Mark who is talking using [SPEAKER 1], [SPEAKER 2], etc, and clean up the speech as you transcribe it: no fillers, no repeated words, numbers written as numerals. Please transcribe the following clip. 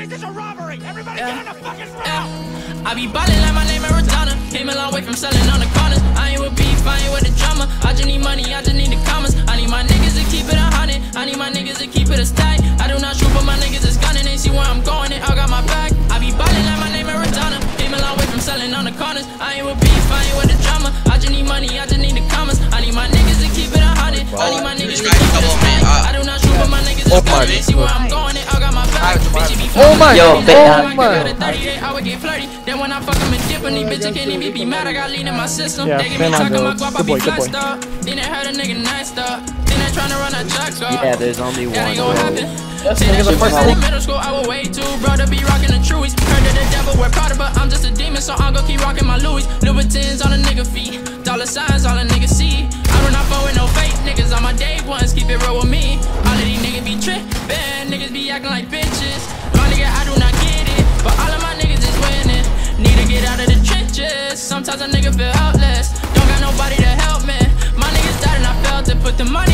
[SPEAKER 1] This is a robbery. Everybody get in the fucking room.
[SPEAKER 2] I be ballin' like my name Maradona. Came a long way from selling on the corners. I ain't with beef, I ain't with the drama. I just need money, I just need the commas. I need my niggas to keep it 100. I need my niggas to keep it a stack. I do not shoot, but my niggas is gunning. They see where I'm going, and I got my back. I be ballin' like my name Maradona. Came a long way from selling on the corners. I ain't with beef, I ain't with the drama. I just need money, I just need the commas. I need my niggas to keep it 100. I need my niggas to keep it a stack. I do not shoot, but my niggas is gunning. They see where I'm going, and I got my back.
[SPEAKER 3] Oh my,
[SPEAKER 2] yo,
[SPEAKER 3] oh my.
[SPEAKER 2] I would get flirty. Then when I fuck them and dip, and these bitches can't even be mad. I got lean in my system.
[SPEAKER 3] Yeah,
[SPEAKER 2] they give me talking my guap, I be
[SPEAKER 3] good boy.
[SPEAKER 2] flexed up. Then they heard a nigga nice up. Then they tryna run that truck up.
[SPEAKER 4] Yeah, there's only one.
[SPEAKER 2] That ain't gon' happen.
[SPEAKER 3] Yes,
[SPEAKER 2] Say that
[SPEAKER 3] nigga, the
[SPEAKER 2] shit
[SPEAKER 3] first
[SPEAKER 2] was in
[SPEAKER 3] thing.
[SPEAKER 2] middle school, I was way too bro to be rocking the truies. Heard that the devil wear Prada, but I'm just a demon, so I'm gon' keep rocking my Louis. Louboutins on a nigga feet, dollar signs all a nigga see. I run off with no fake niggas on my day ones, keep it real with me. All of these niggas be trippin', niggas be acting like bitches. My nigga, I do not get it, but all of my niggas is winning. Need to get out of the trenches, sometimes a nigga feel helpless. Don't got nobody to help me. My niggas died and I felt it, put the money